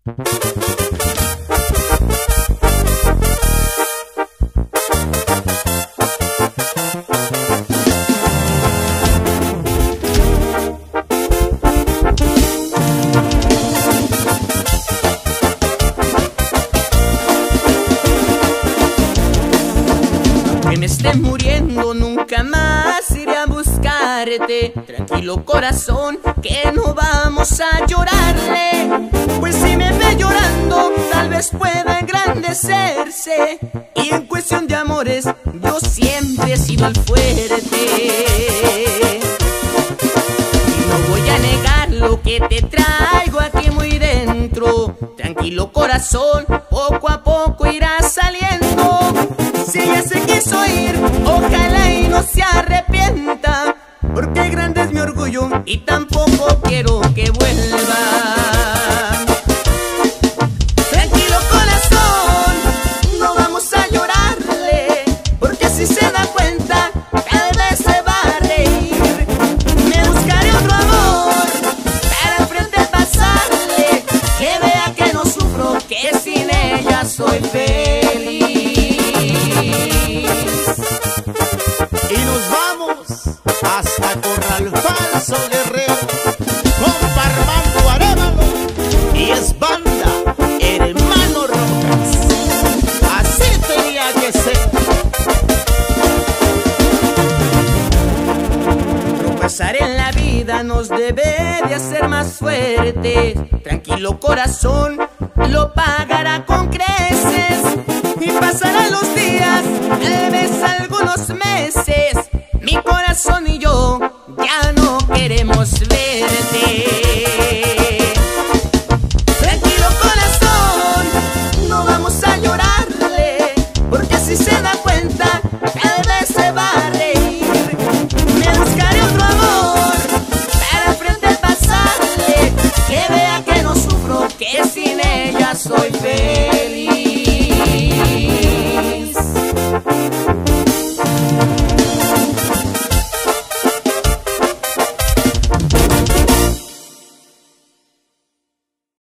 Que me esté muriendo, nunca más iré a buscarte. Tranquilo corazón, que no vamos a llorarle. Pues si me ve llorando, tal vez pueda engrandecerse. Y en cuestión de amores, yo siempre he sido el fuerte. Y no voy a negar lo que te traigo aquí muy dentro. Tranquilo corazón, poco a poco irá saliendo. Si ella se quiso ir, ojalá y no se arrepienta, porque grande es mi orgullo y tampoco quiero que vuelva. Tranquilo corazón, no vamos a llorarle, porque si se da cuenta, tal vez se va a reír. Me buscaré otro amor para al frente pasarle, que vea que no sufro, que sin ella soy feliz. Y nos vamos hasta Corral Falso Guerrero, con Armando Arévalo, y es banda Hermano Rocas. Así tenía que ser. Tropezar en la vida nos debe de hacer más fuertes. Tranquilo corazón, lo pagará con creces. Y pasarán los días, tal vez algunos meses, mi corazón y yo